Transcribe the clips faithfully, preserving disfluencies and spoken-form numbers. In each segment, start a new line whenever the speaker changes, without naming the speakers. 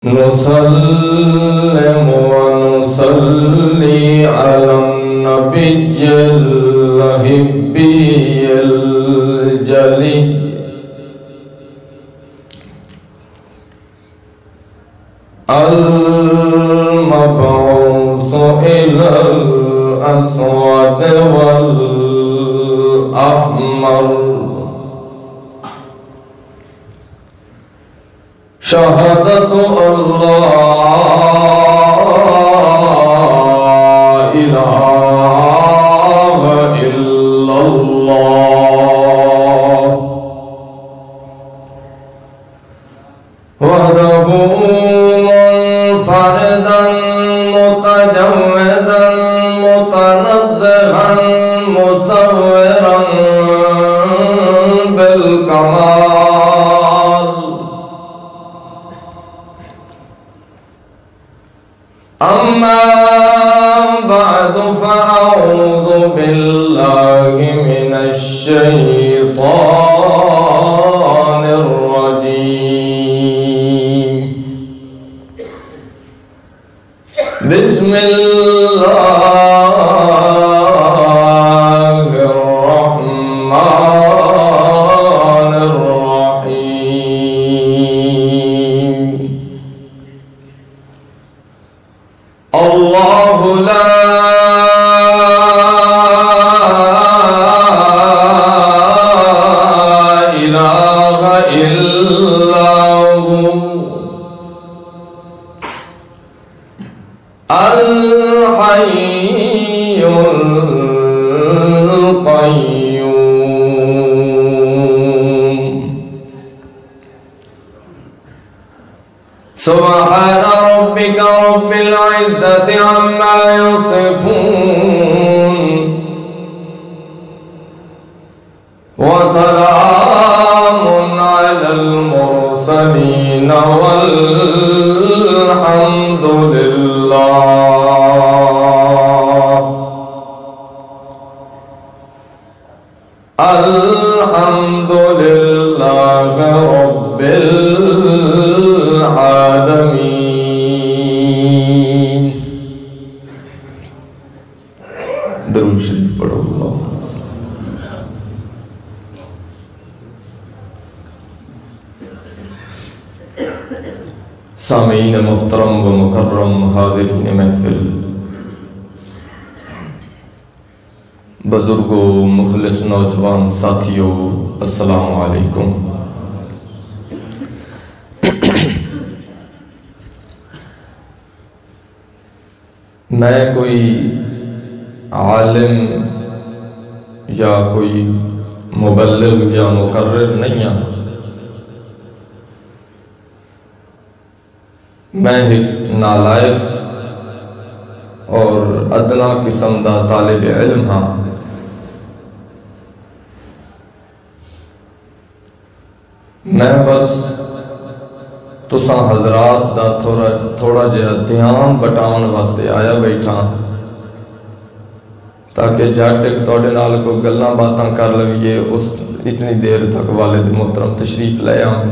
نسلم ونصلي على النبي الهبي الجلي المبعوث إلى الأسود والأحمر شهادة الله إله إلا الله وحده منفردا متجودا متنزها مصورا بالكمال أما بعد فأعوذ بالله من الشيطان الرجيم بسم الله الرحمن الرحيم الله لا إله إلا هو الحي القيوم سبحان ربك رب العزة عما يصفون وسلام على المرسلين والحمد لله الحمد لله رب العالمين درود شریف پڑھو اللہ سامعین محترم و مکرم حاضرین محفل بزرگوں مخلص نوجوان ساتھیوں السلام علیکم میں کوئی عالم یا کوئی مبلغ یا مقرر نہیں ہوں میں ایک نالائق اور ادنا قسم دا طالب علم ہاں میں بس تساں حضرات دا تھوڑا تھوڑا جہا دھیان بٹاؤن واسطے آیا بیٹھا تاکہ جٹ ایک توڑے نال کو گلاں باتاں کر لویے اس اتنی دیر تک والد محترم تشریف لے آئیں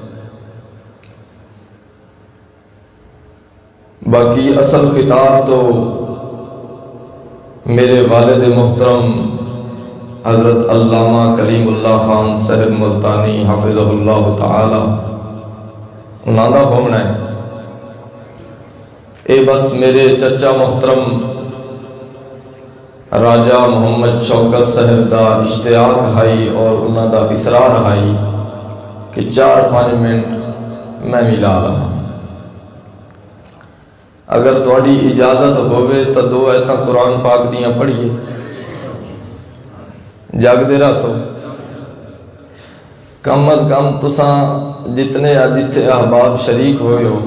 باقی اصل خطاب تو میرے والد محترم حضرت علامہ کلیم اللہ خان صاحب ملتانی حفظہ اللہ تعالی انہاں دا ہونا ہے اے بس میرے چچا محترم راجہ محمد شوکت صاحب دا اشتیاق ہائی اور انہاں دا اصرار ہائی کہ چار پانچ منٹ میں ملا رہا اگر تھوڑی اجازت ہوئے تو دو ایتاں قرآن پاک دیاں پڑھیے جاگ دے رہا سو کم از کم تساں جتنے جتنے احباب شریک ہوئے ہو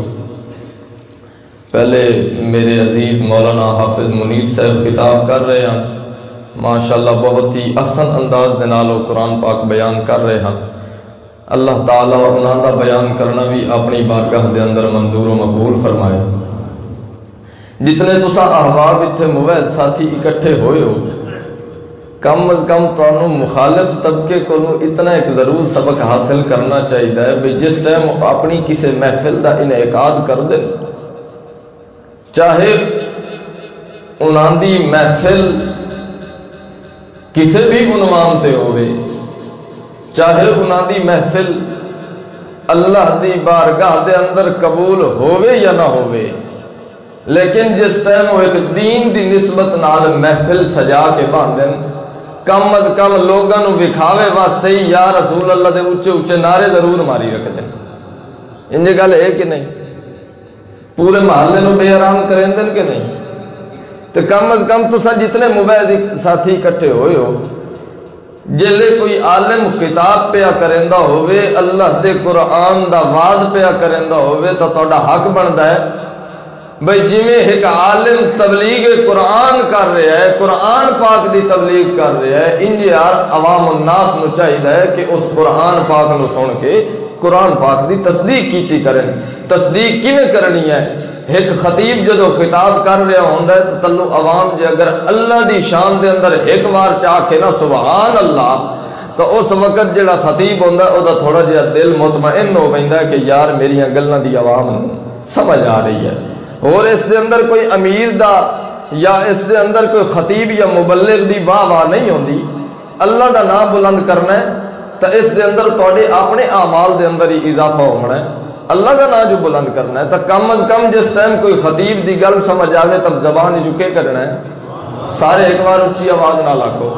پہلے میرے عزیز مولانا حافظ منیر صاحب خطاب کر رہے ہیں ماشاءاللہ بہت ہی احسن انداز دے نال قرآن پاک بیان کر رہے ہیں اللہ تعالیٰ انہاں دا بیان کرنا بھی اپنی بارگاہ دے اندر منظور و مقبول فرمائے جتنے تساں احباب اتھے موعد ساتھی اکٹھے ہوئے ہو کم از کم تو مخالف طبقے کو اتنا ایک ضرور سبق حاصل کرنا چاہیے بھی جس ٹائم اپنی کسی محفل دا انعقاد کر دیں، چاہے انہاں دی محفل کسی بھی عنوان تے ہوئے، چاہے انہاں دی محفل اللہ دی بارگاہ دے اندر قبول ہوئے یا نہ ہوئے، لیکن جس ٹائم وہ ایک دین دی نسبت نال محفل سجا کے باندھن، کم از کم لوگاں نو وکھاوے واسطے ہی یا رسول اللہ دے اچھے اچھے نعرے ضرور ماری رکھ دیں۔ انجھے گل ہے کہ نہیں؟ پورے محلے نو بے آرام کریں دن کہ نہیں؟ تو کم از کم تو سا جتنے مبید ساتھی کٹھے ہوئے ہو، جلے کوئی عالم خطاب پیا کرندہ ہوئے، اللہ دے قرآن دا واز پیا کرندہ ہوئے، تو توڑا حق بندہ ہے بھئی جی میں ایک عالم تبلیغ قرآن کر رہے ہیں، قرآن پاک دی تبلیغ کر رہے ہیں، انجھے یار عوام الناس نو چاہیے ہے کہ اس قرآن پاک نو سن کے قرآن پاک دی تصدیق کیتی کریں۔ تصدیق کی میں کرنی ہے؟ ایک خطیب جدو خطاب کر رہا ہوندہ ہے تو تلو عوام جے اگر اللہ دی شان دے اندر ایک بار چاہ کے نا سبحان اللہ، تو اس وقت جڑا خطیب ہوندہ ہے او دا تھوڑا جہا دل مطمئن ہو گئندہ ہے کہ یار میری گلنا دی عوام سمجھ آ رہی ہے۔ اور اس دے اندر کوئی امیر دا یا اس دے اندر کوئی خطیب یا مبلغ دی واہ واہ نہیں ہوندی، اللہ دا نام بلند کرنا ہے تو اس دے اندر توڑے اپنے اعمال دے اندر ہی اضافہ ہونا ہے، اللہ کا نام جو بلند کرنا ہے۔ تو کم از کم جس ٹائم کوئی خطیب دی گل سمجھ آوے تب زبان ہی چکے کرنا ہے، سارے ایک بار اچھی آواز نہ لاکھو۔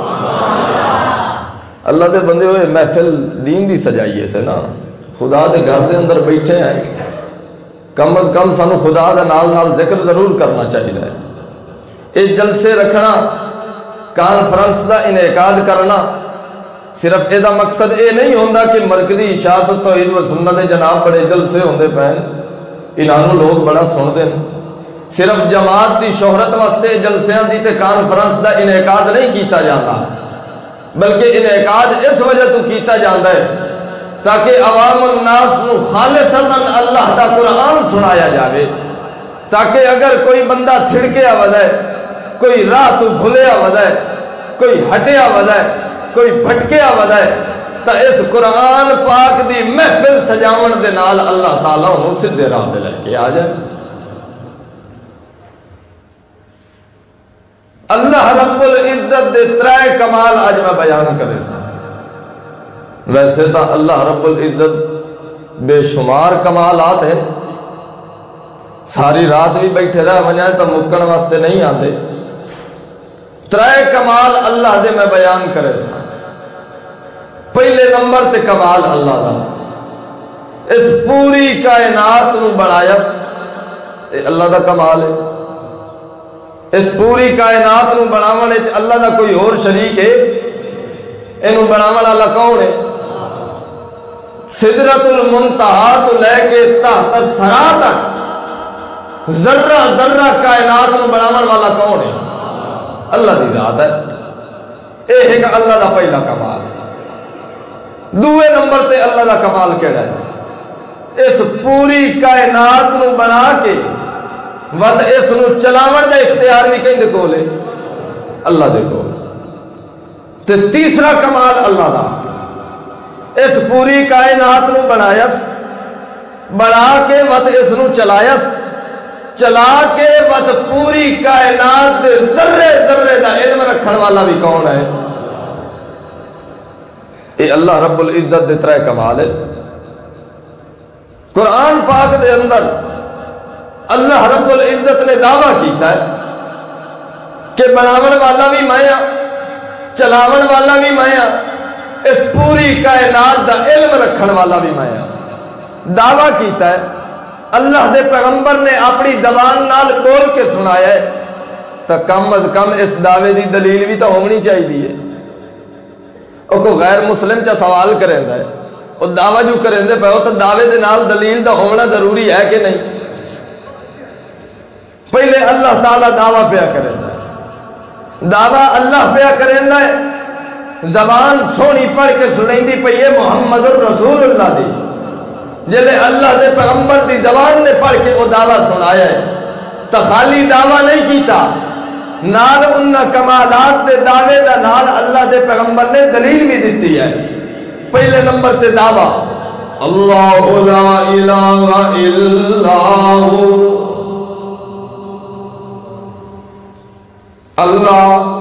اللہ دے بندے ہوئے محفل دین دی سجائیے سے نا، خدا دے گھر دے اندر بیٹھے ہیں، کم از کم سانو خدا دے نال نال ذکر ضرور کرنا چاہیے ہے۔ اے جلسے رکھنا، کانفرنس دا انعقاد کرنا، صرف اے دا مقصد اے نہیں ہوندہ کہ مرکزی اشاعت و توحید و سنت جناب بڑے جلسے ہوندے پہن انہوں لوگ بڑا سن دیں، صرف جماعت دی شہرت واسطے جلسیاں دی تے کانفرنس دا انعقاد نہیں کیتا جاتا، بلکہ انعقاد اس وجہ تو کیتا جاتا ہے تاکہ عوام الناس نو خالصتاً اللہ دا قرآن سنایا جاوے، تاکہ اگر کوئی بندہ تھڑکے آوازہ ہے، کوئی راہ تو بھولے آوازہ ہے، کوئی ہٹے آوازہ ہے، کوئی بھٹکے آوازہ ہے، تا اس قرآن پاک دی محفل سجاون دے نال اللہ تعالیٰ انہوں سدھے راہ دے لے کے آ جائے۔ اللہ رب العزت دے ترائے کمال آج میں بیان کرے سا۔ ویسے تا اللہ رب العزت بے شمار کمالات ہیں، ساری رات بھی بیٹھے رہا منجائے تا مکن واسطے نہیں آتے، ترائے کمال اللہ دے میں بیان کرے سا۔ پہلے نمبر تے کمال اللہ دا، اس پوری کائنات نو بڑھایا، اللہ دا کمال ہے۔ اس پوری کائنات نو بڑھاونے چ اللہ دا کوئی اور شریک ہے؟ انہوں بڑھاونے اللہ کون ہے؟ سدرت المنتہا تو لے کے تحت الثرا تک ذرہ ذرہ کائنات نو بڑھاونے والا کون ہے؟ اللہ دی ذات ہے۔ اے ایک اللہ دا پہلا کمال۔ دوے نمبر تے اللہ دا کمال کیڑا ہے؟ اس پوری کائنات نو بنا کے ود اس نو چلاون دا اختیار بھی کہیں دے کولے اللہ دے کول۔ تے تیسرا کمال اللہ دا، اس پوری کائنات نو بنایس، بنا کے ود اس نو چلایس، چلا کے ود پوری کائنات دے ذرے ذرے دا علم رکھن والا بھی کون ہے؟ اے اللہ رب العزت دے ترائے کمال ہے۔ قرآن پاک دے اندر اللہ رب العزت نے دعویٰ کیتا ہے کہ بناون والا بھی مایا، چلاون والا بھی مایا، اس پوری کائنات دا علم رکھن والا بھی مایا۔ دعویٰ کیتا ہے، اللہ دے پیغمبر نے اپنی زبان نال بول کے سنایا ہے، تو کم از کم اس دعوے دی دلیل بھی تو ہونی چاہیے دی ہے۔ او کو غیر مسلم چا سوال کریں دا ہے، او دعویٰ جو کریں دے پہ ہو تو دعوے دے نال دلیل تو ہونا ضروری ہے کہ نہیں؟ پہلے اللہ تعالیٰ دعویٰ پیا کریں دا ہے، دعویٰ اللہ پیا کریں دا ہے، زبان سونی پڑھ کے سنیں دی پہ یہ محمد الرسول اللہ دی، جلے اللہ دے پیغمبر دی زبان نے پڑھ کے وہ دعویٰ سنایا ہے، تو خالی دعویٰ نہیں کیتا، نال انہاں کمالات دے دعوے دا نال اللہ دے پیغمبر نے دلیل بھی دیتی ہے. پہلے نمبر تے دعویٰ اللہ لا الہ الا ہو. اللہ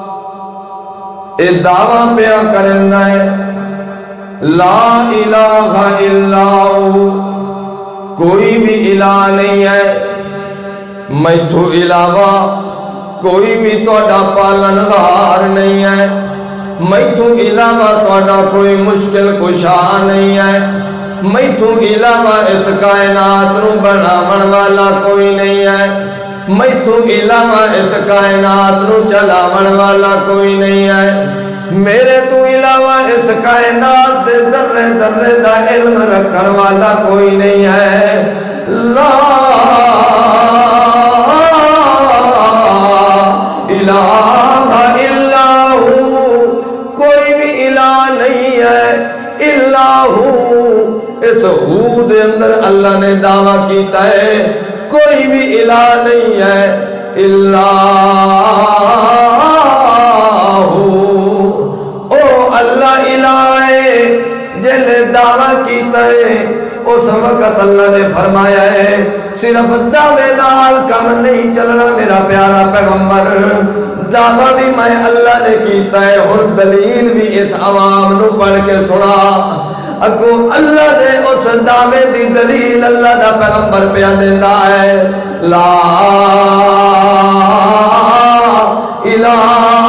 اے دعویٰ پیا کرنا ہے لا الہ الا ہو، کوئی بھی الہ نہیں ہے میں تو علاوہ، کوئی بھی توڑا پالنہار نہیں ہے میں تو علاوہ توڑا کوئی مشکل کشا نہیں ہے میں تو علاوہ اس کائنات نو بناون والا کوئی نہیں ہے میں تو علاوہ اس کائنات نو چلاون والا کوئی نہیں ہے میرے تو علاوہ اس کائنات دے ذرے ذرے دا علم رکھن والا کوئی نہیں ہے. لا الہ الا ہو، کوئی بھی الہ نہیں ہے الا ہو. اس ہو دے اندر اللہ نے دعویٰ کیتا ہے کوئی بھی الہ نہیں ہے الا ہو. او اللہ الہ ہے جلے دعویٰ کیتا ہے اس وقت اللہ نے فرمایا ہے صرف دعوے نال کم نہیں چلنا میرا پیارا پیغمبر، دعویٰ بھی میں اللہ نے کیتا ہے اور دلیل بھی اس عوام نو پڑھ کے سنا. اگو اللہ دے اس دعوے دی دلیل اللہ دا پیغمبر پیا دیتا ہے لا الہ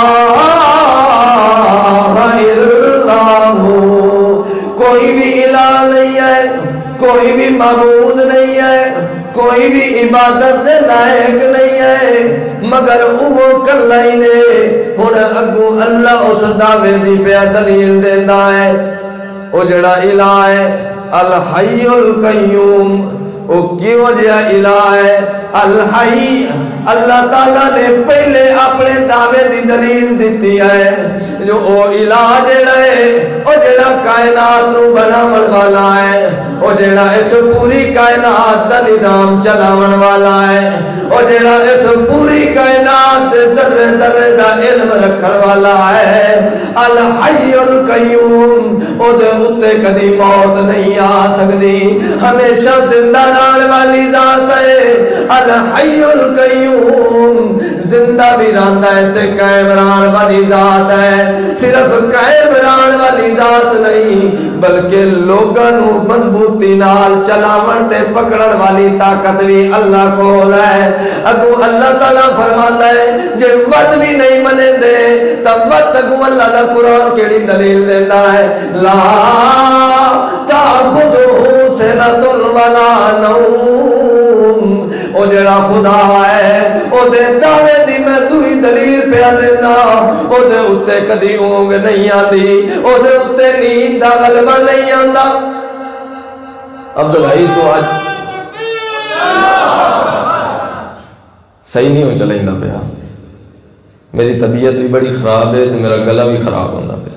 الا ہو، کوئی بھی الہ نہیں ہے کوئی بھی معبود نہیں ہے کوئی بھی عبادت دے لائق نہیں ہے مگر وہ کلا ہی نے. ہن اگو اللہ اس دعوے دی پیا دلیل دیندا ہے او جڑا الہ ہے الحی القیوم. او کیوں جہا الہ ہے الحی، اللہ تعالیٰ نے پہلے اپنے دعوے دی دلیل دیتی ہے جو او الہ جڑا ہے او جڑا کائنات نو بناون والا ہے او جڑا اس پوری کائنات دا نظام چلاون والا ہے او جڑا اس پوری کائنات دے ذرے ذرے دا علم رکھن والا ہے الحی القیوم. او دے اتے کدی موت نہیں آ سکتی، ہمیشہ زندہ رہن والی ذات ہے الحی القیوم. زندہ بھی رہندا ہے تے قائم رہن والی ذات ہے. صرف قائم رہن والی ذات نہیں بلکہ لوگاں نو مضبوطی نال چلاون تے پکڑن والی طاقت بھی اللہ کول ہے. اگو اللہ تعالیٰ فرماتا ہے جے وقت بھی نہیں منے دے تب وقت اگو اللہ دا قرآن کیڑی دلیل دیتا ہے لا تاخذہ سنۃ ولا نوم. او جڑا خدا ہے او دے دعوے دی میں دوئی دلیل پیا دینا او دے اتے کدی اونگ نہیں آندی او دے اتے نیند دا غلبہ نہیں آندا. عبدالحی تو آج صحیح نہیں ہو چلیں دا پیا، میری طبیعت بھی بڑی خراب ہے تو میرا گلہ بھی خراب ہوندہ پیا.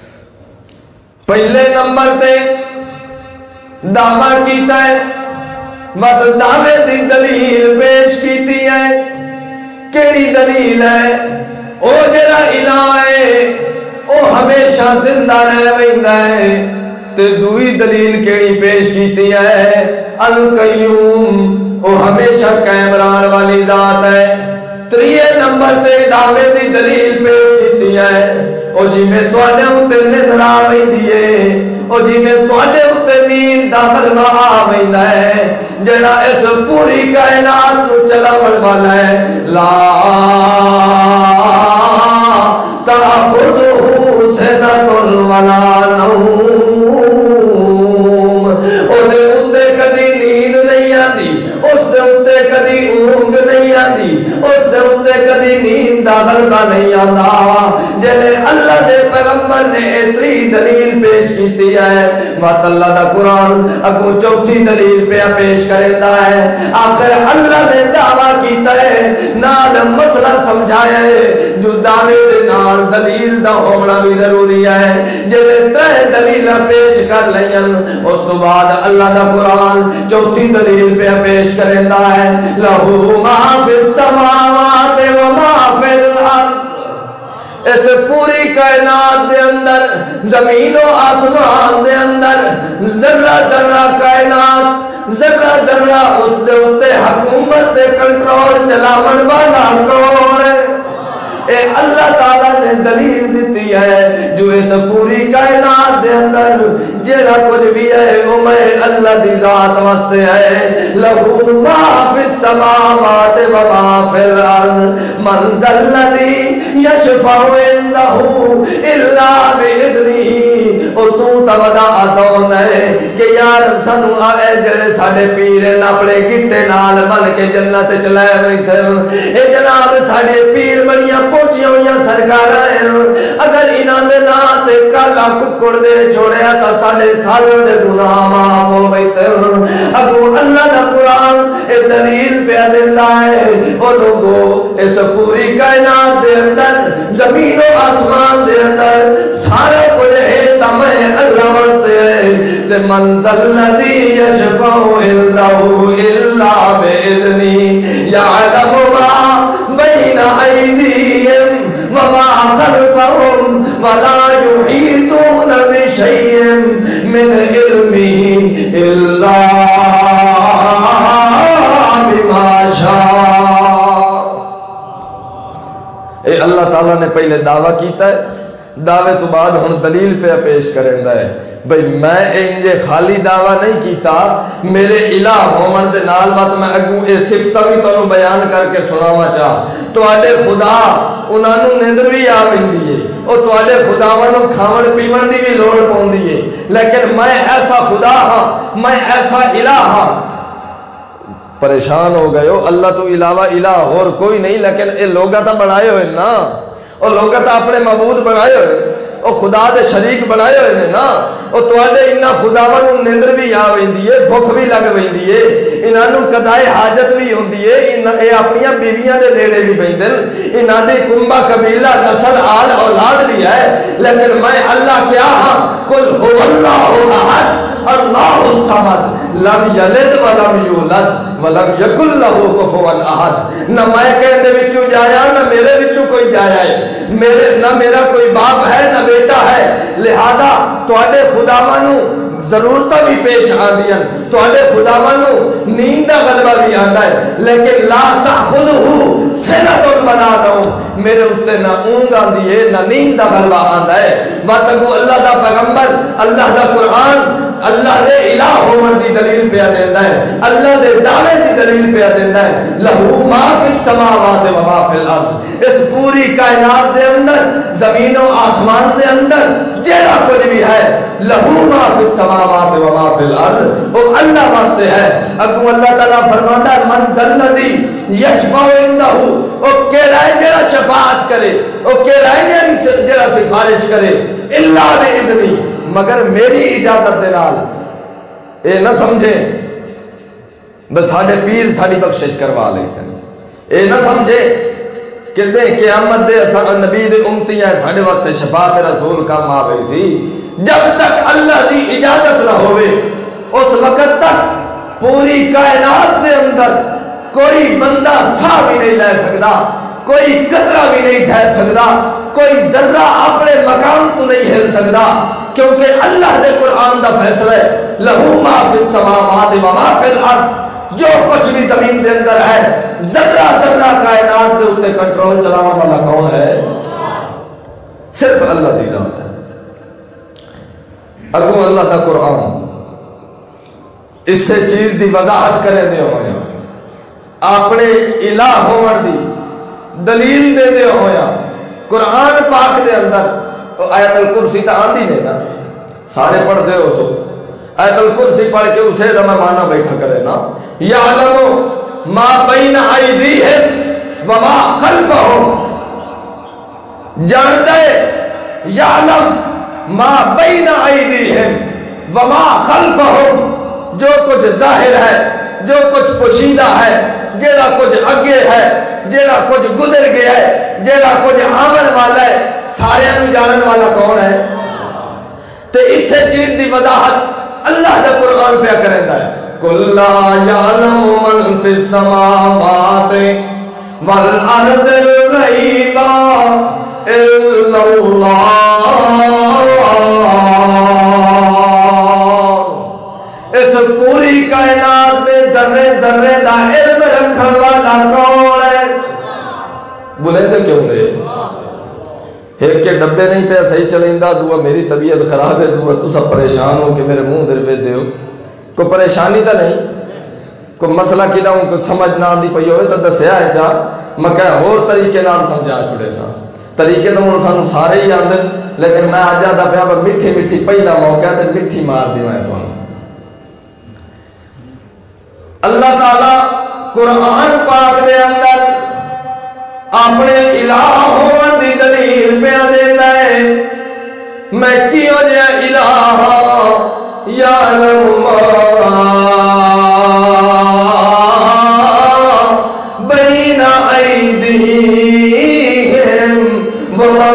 پہلے نمبر تے دعویٰ کیتا ہے وقت دعوے دی دلیل پیش کیتی ہے. کیڑی دلیل ہے؟ او جڑا الہ ہے او ہمیشہ زندہ رہ ویندا ہے. تے دوئی دلیل کیڑی پیش کیتی ہے القیوم، او ہمیشہ قائم رہن والی ذات ہے. تریے نمبر تے دعوے دی دلیل پیش کیتی ہے او جی میں تواڈے اُتے نیند آ ویندی ہے او جی میں تواڈے اُتے نیند دا غلبہ آ ویندا ہے جڑا اس پوری کائنات نو چلاون والا ہے لا تاخذہ سنۃ ولا نوم. او دے اُتے کدی نیند نہیں آندی، اس دے اُتے کدی اونگ نہیں آندی، اس دے اُتے کدی نیند دا غلبہ نہیں آندا. جلے اللہ دے پیغمبر نے اتری دلیل پیش کیتی ہے وقت اللہ دا قرآن اگو چوتھی دلیل پہ پیش کرتا ہے. آخر اللہ نے دعویٰ کیتا ہے نال مسئلہ سمجھایا ہے جو دعوے دے نال دلیل دا ہونا بھی ضروری ہے. جلے ترے دلیل پیش کر لین اس بعد اللہ دا قرآن چوتھی دلیل پہ پیش کرتا ہے لہو ما فی السماوات و ما فی اس پوری کائنات دے اندر زمین و آسمان دے اندر ذرہ ذرہ کائنات ذرہ ذرہ اس دے اتے حکومت دے کنٹرول چلاون والا کون ہے؟ اے اللہ تعالیٰ نے دلیل دیتی ہے جو اس پوری کائنات دے اندر جیڑا کچھ بھی ہے وہ میں اللہ دی ذات واسطے ہے لہو ما فی السماوات و ما فی الارض من ذا الذی یشفع عنده الا باذنہ اور تو تودا آدون ہے کہ یار سانو آئے جڑے ساڑے پیر اپنے گٹے نال مل کے جنت چلائے ویسل اے جناب ساڑے پیر بڑیاں پہنچیاں ہوئی سرکار ہیں اگر انہاں دے ناتے کالا ککڑ دے چھوڑیا تا ساڑے سالوں دے گناہ معاف ہو ویسل اگو اللہ دا قرآن اے دلیل پہ دیندہ ہے او لوگو اس پوری کائنات دے اندر زمین و آسمان دے اندر سارا کچھ ہے تمہیں اللہ ورسے ہے تے منزل الذی یشفع عنده الا باذنہ یعلم ما بین ایدیہم وما خلفهم ولا يحيطون بشيء من علمه الا بما شاء. اے اللہ تعالیٰ نے پہلے دعویٰ کیتا ہے دعوے تو بعد ہن دلیل پہ پیش کریندا ہے بھئی میں انجے خالی دعویٰ نہیں کیتا میرے الہ ہومن دے نال بات میں اگو اے صفتہ بھی تو بیان کر کے سناوا چاہ تو آڈے خدا انہوں نیندر بھی آویں دیئے اور تو آڈے خداوانوں کھاون پیون دی بھی لوڑ پون دیئے لیکن میں ایسا خدا ہاں میں ایسا الہ ہاں پریشان ہو گئے ہو اللہ تو علاوہ الہ اور کوئی نہیں لیکن اے لوگا تا بڑھائے ہوئے نا اور لوگا تا اپنے معبود بڑھائے ہوئے اور خدا دے شریک بنائے ہوئے نے نا اور توڑے انہا خداوانوں نیندر بھی آ ویندیے بھوک بھی لگ ویندیے انہوں قضائے حاجت بھی ہوندیے اے اپنیاں بیویاں دے لیڑے بھی بیندن انہاں دے کنبہ قبیلہ نسل آل اولاد بھی ہے لیکن میں اللہ کیا ہاں کل ہو اللہ احد اللہ الصمد لم یلد ولم یولد ولم یکن لہو کفوا احد نہ میں کہنے وچوں جایا نہ میرے وچوں کوئی جایا ہے میرے نہ میرا کوئی باپ ہے نہ بیٹا ہے لہذا توڑے خداوانوں ضرورتہ بھی پیش آدیاں توڑے خداوانوں نیندہ غلبہ بھی آتا ہے لیکن لا تأخذہو سنتن بنا دو میرے اتے نہ اونگ آدیے نہ نیندہ غلبہ آتا ہے واتگو اللہ دا پیغمبر اللہ دا قرآن اللہ دے الہ ہومن دی دلیل پہ دیندہ ہے اللہ دے دعوے دی دلیل پہ دیندہ ہے لہو ما فی السماوات و ما فی الارض اس پوری کائنات دے اندر زمین و آسمان دے اندر جیڑا کچھ بھی ہے لہو ما فی السماوات و ما فی الارض وہ اللہ واسطے ہے اگو اللہ تعالیٰ فرماتا ہے من ذلذی یشفع عنده وہ کیرائے جیڑا شفاعت کرے وہ کیرائے جیڑا سفارش کرے اللہ بِإِذْنِ مگر میری اجازت دلال اے نہ سمجھے بس ساڑھے پیر ساڑھی بخشش کروا لے سن اے نہ سمجھے کہ دے قیامت دے نبی دے امتی ہیں ساڑھے وقت شفاعت رسول کام آوے سی جب تک اللہ دی اجازت نہ ہوئے اس وقت تک پوری کائنات دے اندر کوئی بندہ سا بھی نہیں لے سکتا کوئی قطرہ بھی نہیں ٹھہر سکتا کوئی ذرہ اپنے مقام تو نہیں ہل سکتا کیونکہ اللہ دے قرآن دا فیصلہ ہے لہو ما فی السماوات و ما فی الارض جو کچھ بھی زمین دے اندر ہے ذرہ ذرہ کائنات دے اتے کنٹرول چلانا والا کون ہے صرف اللہ دی ذات ہے اگو اللہ دا قرآن اس سے چیز دی وضاحت کرے دے ہویا اپنے الہ ہومن دی دلیل دے دے ہویا قرآن پاک دے اندر آیت الکرسی تا آندھی نہیں نا سارے پڑھ دے ہو سو آیت الکرسی پڑھ کے اسے دا میں مانا بیٹھا کرے نا یعلم ما بین ایدیہم وما خلفہم جانتا ہے یعلم ما بین ایدیہم وما خلفہم جو کچھ ظاہر ہے جو کچھ پوشیدہ ہے جیڑا کچھ اگے ہے جیڑا کچھ گزر گیا ہے جیڑا کچھ آمن والا ہے سارے انو جانن والا کون ہے تو اس سے چیز دی وضاحت اللہ دا قرآن پہ کریں دا ہے قُلْ لَا يَعْلَمُ مَنْ فِي السَّمَاوَاتِ وَالْأَرْضِ الْغَيْبَ إِلَّا پوری کائنات میں ذرے ذرے دا علم رکھن والا کون ہے؟ بلند کیوں گے؟ ایک کے ڈبے نہیں پہ صحیح چلیں دا دعا میری طبیعت خراب ہے دعا تو سب پریشان ہو کہ میرے منہ در پہ دیو کوئی پریشانی تا نہیں کوئی مسئلہ کدھا ہوں کوئی سمجھ نہ دی پئی ہوئے تا دسیا ہے چاہ میں کہا اور طریقے نال سمجھا چھڑے سا طریقے تو مجھے سانو سارے ہی آندن لیکن میں آجا دا پہا پر مٹھی مٹھی پہلا موقع ہے مٹھی مار دی میں تو اللہ تعالیٰ قرآن پاک دے اندر اپنے الہ ہون دی دلیل پہ دیتا ہے میں کیوں جے الہ یعلم ما بین ایدیہم وما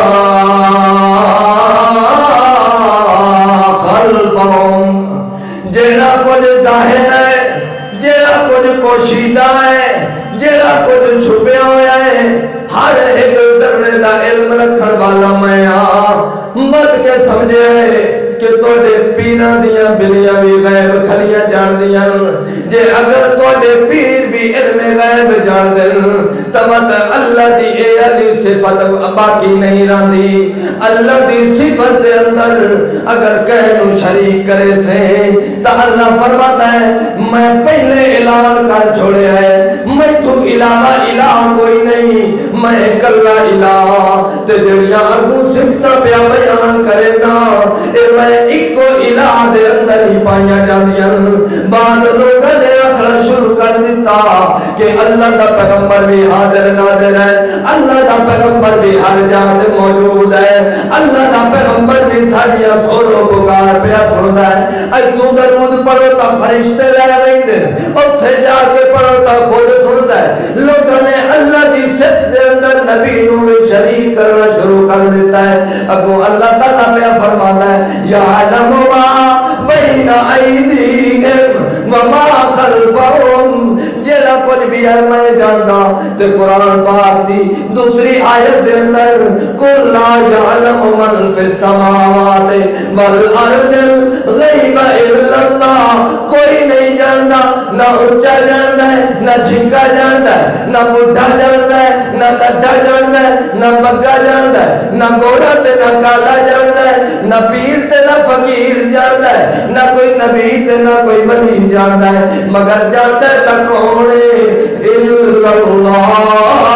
خلفہم جیڑا کچھ ظاہر ہے جیڑا کچھ پوشیدہ ہے جیڑا کچھ چھپے ہویا ہے ہر ایک ذرے دا علم رکھن والا میں آ مت کے سمجھے کہ توڑے پینا دیاں بلیاں بھی غیب کھلیاں جان دیاں جے اگر توڑے پیر بھی علم غیب جان دیں تمت اللہ دی اے علی صفت باقی نہیں راندی اللہ دی صفت دے اندر اگر کہنو شریک کرے سے تا اللہ فرماتا ہے میں پہلے اعلان کر چھوڑے ہے میں تو الہ الہ کوئی نہیں میں کلا الہ تے جڑیاں اگو صفتہ پیا بیان کرے نا اے میں ایک کو الہ دے اندر ہی پائیاں جاندیاں بعض لوگوں نے اکھڑا شروع کر دیتا کہ اللہ دا پیغمبر بھی حاضر ناظر ہے اللہ دا پیغمبر بھی ہر جات موجود ہے اللہ دا پیغمبر بھی ساڑیاں سور و پکار پیا سندا ہے اے تو درود پڑھو تا فرشتے لے رہی دن اور تھے جا کے پڑھو تا خود سندا ہے لوگوں نے اللہ دی صفت دے اندر نبی نو شریک کرنا شروع کر دیتا ہے اگو اللہ تعالیٰ پہ فرمانا ہے یعلم ما بین ایدیہم وما خلفہم جیڑا کچھ بھی ہے میں جاندا تے قرآن پاک دی دوسری آیت دے اندر قل لا یعلم من فی السماوات والارض الغیب الا اللہ کوئی نہیں جاندا نہ اونچا جاندا ہے نہ جھنکا جاندا ہے نہ بڈھا جاندا ہے نہ ڈڈا جاندا ہے نہ بگا جاندا ہے نہ گورا تے نہ کالا جاندا ہے نہ پیر تے نہ فقیر جاندا ہے نہ کوئی نبی تے نہ کوئی ولی جاندا ہے مگر جاندا ہے تا کون ہے الا اللہ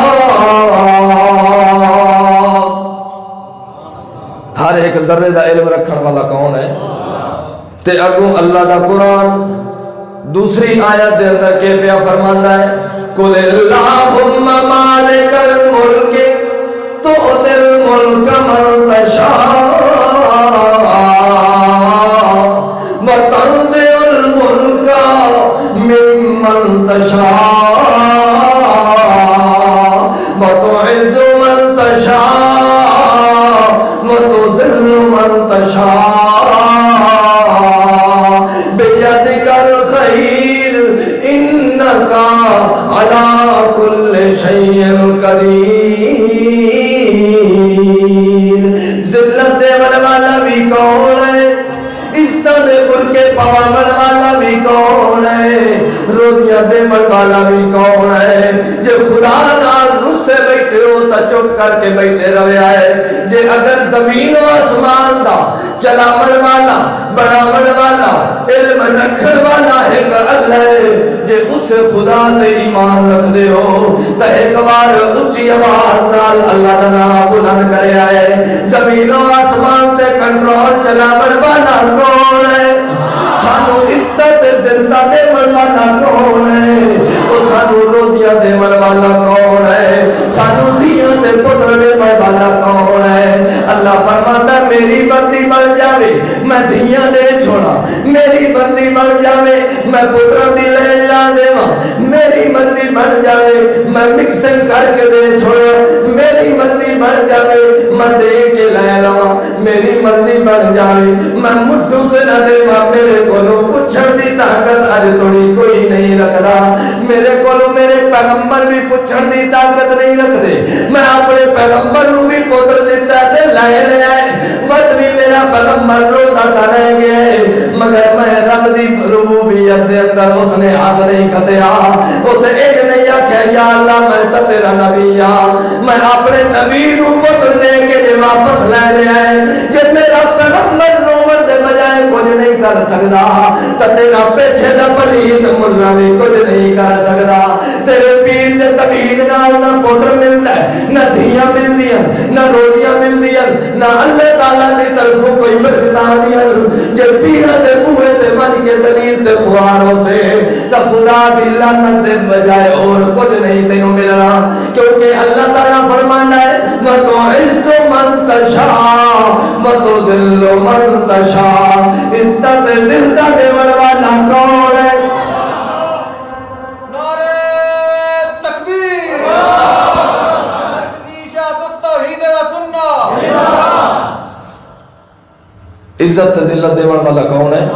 ہر ایک ذرے دا علم رکھن والا کون ہے تے اگو اللہ دا قرآن دوسری آیت دے اندر کے پیا فرماتا ہے قل اللہم مالک الملک تؤتی الملک من تشاء وتنزع الملک ممن تشاء وتعز من تشاء وتذل من تشاء بیدک الخیر انکا علی کل شیء قدیر ذلت دیون والا بھی کون ہے عزت دے ملکے پاون والا بھی کون ہے روزیاں دیون والا بھی کون ہے جو خدا نال رسے بیٹھے ہو تا چپ کر کے بیٹھے روے آئے جے اگر زمین و آسمان دا چلاون والا بڑھاون والا علم رکھن والا ہے کہ اللہ ہے جے اس خدا تے ایمان رکھ دے ہو تا ایک بار اچھی آواز نال اللہ دا نام بلند کرے آئے زمین و آسمان تے کنٹرول چلاون والا کون ہے سانو عزت زندہ دے والا کون ہے او سانو روزیاں دے والا کون ہے سانو دیاں دے پتر دے والا کون ہے اللہ فرماتا میری بندی بن جاوے میں دیاں دے چھوڑا میری بندی بن جاوے میں پتر دی لے جا دے میری بندی بن جاوے میں مکسنگ کر کے دے چھوڑا میری مرضی بن جاوے میں دے کے لے لواں میری مرضی بن جاوے میں مٹھو تے نہ دے میرے کولو پچھن دی طاقت اج تھوڑی کوئی نہیں رکھدا میرے کولو میرے پیغمبر بھی پچھن دی طاقت نہیں رکھدے میں اپنے پیغمبر نو بھی پتر دیتا تے لائے لے آئے وقت بھی میرا پیغمبر روتا تا رہ گیا ہے مگر میں رب دی ربوبیت دے اندر اس نے ہاتھ نہیں کھتیا اسے ایک نہیں آکھیا یا اللہ میں تا تیرا نبی ہاں میں اپنے نبی نو پتر دے کے جے واپس لے لے آئے جے میرا پیغمبر رومن دے بجائے کچھ نہیں کر سکدا تا تیرا پیچھے دا پلید ملا بھی کچھ نہیں کر سکدا تیرے پیر دے تبید نال نہ پتر ملدا ہے نہ دھیاں ملدیاں نہ روٹیاں ملدیاں نہ اللہ تعالیٰ دی طرفوں کوئی برکتاں دیاں جے پیرا دے بوئے تے من کے ذلیل تے خواروں سے تا خدا دی لعنت دے بجائے اور کچھ نہیں تینوں ملنا کیونکہ اللہ تعالیٰ فرمانا ہے وَتُعِزُّ مَن تَشَاءُ وَتُذِلُّ مَن تَشَاءُ عزت زندہ دے والا کون ہے
نعرہ تکبیر تقدیشات التوحید و سنہ
عزت ذلت دے والا کون ہے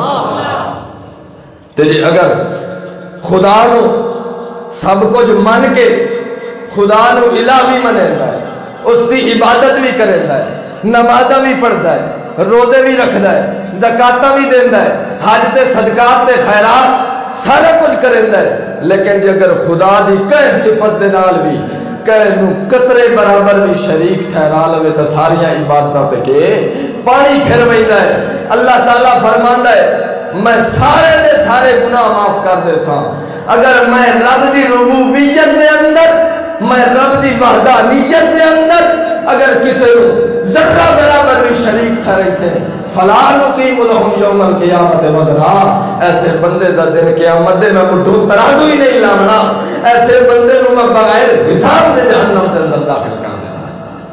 تے جے اگر خدا نو سب کچھ مان کے خدا نو الہ بھی منیندا ہے اس دی عبادت بھی کریندا ہے نمازاں بھی پڑھدا ہے روزے بھی رکھدا ہے زکاتاں بھی دیندا ہے حج تے صدقات تے خیرات سارا کچھ کریندا ہے لیکن جے اگر خدا دی کہے صفت دے نال بھی کہے نو قطرے برابر بھی شریک ٹھہرا لوے تے ساریاں عبادتاں تے کے پانی پھر ویندا ہے اللہ تعالیٰ فرماندا ہے میں سارے دے سارے گناہ معاف کر دے ساں اگر میں رب دی ربوبیت دے اندر میں رب دی وحدانیت دے اندر اگر کسی نو ذرہ برابر بھی شریک ٹھہرے سے فلا نقیم لہم یوم القیامت وزنا ایسے بندے دا دن قیامت دے میں مٹھو ترازو ہی نہیں لاؤنا ایسے بندے نو میں بغیر حساب دے جہنم دے اندر داخل کر دینا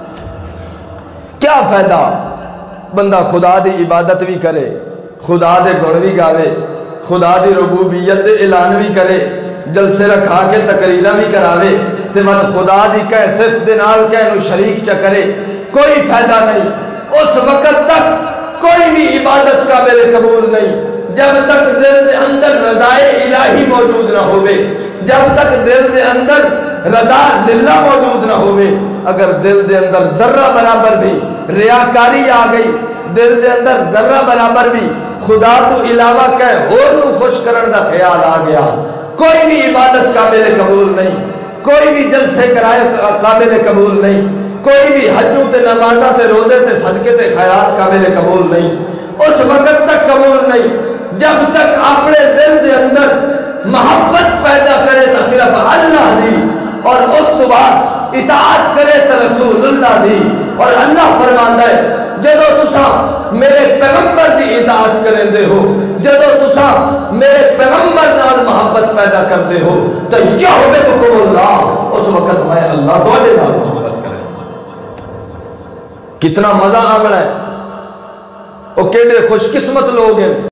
کیا فائدہ بندہ خدا دی عبادت بھی کرے خدا دے گن بھی گاوے خدا دی ربوبیت دے اعلان بھی کرے جلسے رکھا کے تقریرہ بھی کراوے تے وقت خدا دی کیسے دنال کہنو شریک چکرے کوئی فائدہ نہیں اس وقت تک کوئی بھی عبادت قابل قبول نہیں جب تک دل دے اندر رضائے الہی موجود نہ ہوئے جب تک دل دے اندر رضا للہ موجود نہ ہوئے اگر دل دے اندر ذرہ برابر بھی ریاکاری آ گئی دل دے اندر ذرہ برابر بھی خدا تو علاوہ کہے اور نو خوش کرن دا خیال آ گیا کوئی بھی عبادت قابل قبول نہیں کوئی بھی جلسے کرائے قابل قبول نہیں کوئی بھی حجوں تے نمازہ تے روزے تے صدقے تے خیرات قابل قبول نہیں اس وقت تک قبول نہیں جب تک اپنے دل دے اندر محبت پیدا کرے تو صرف اللہ دی اور اس تو بعد اطاعت کرے تو رسول اللہ دی اور اللہ فرماندا ہے جدو تسا میرے پیغمبر دی اطاعت کریں دے ہو جدو تسا میرے پیغمبر نال محبت پیدا کر دے ہو تو یحببکم اللہ اس وقت میں اللہ تواڈے نال محبت کرے کتنا مزہ آمنا ہے وہ کیڑے خوش قسمت لوگ ہیں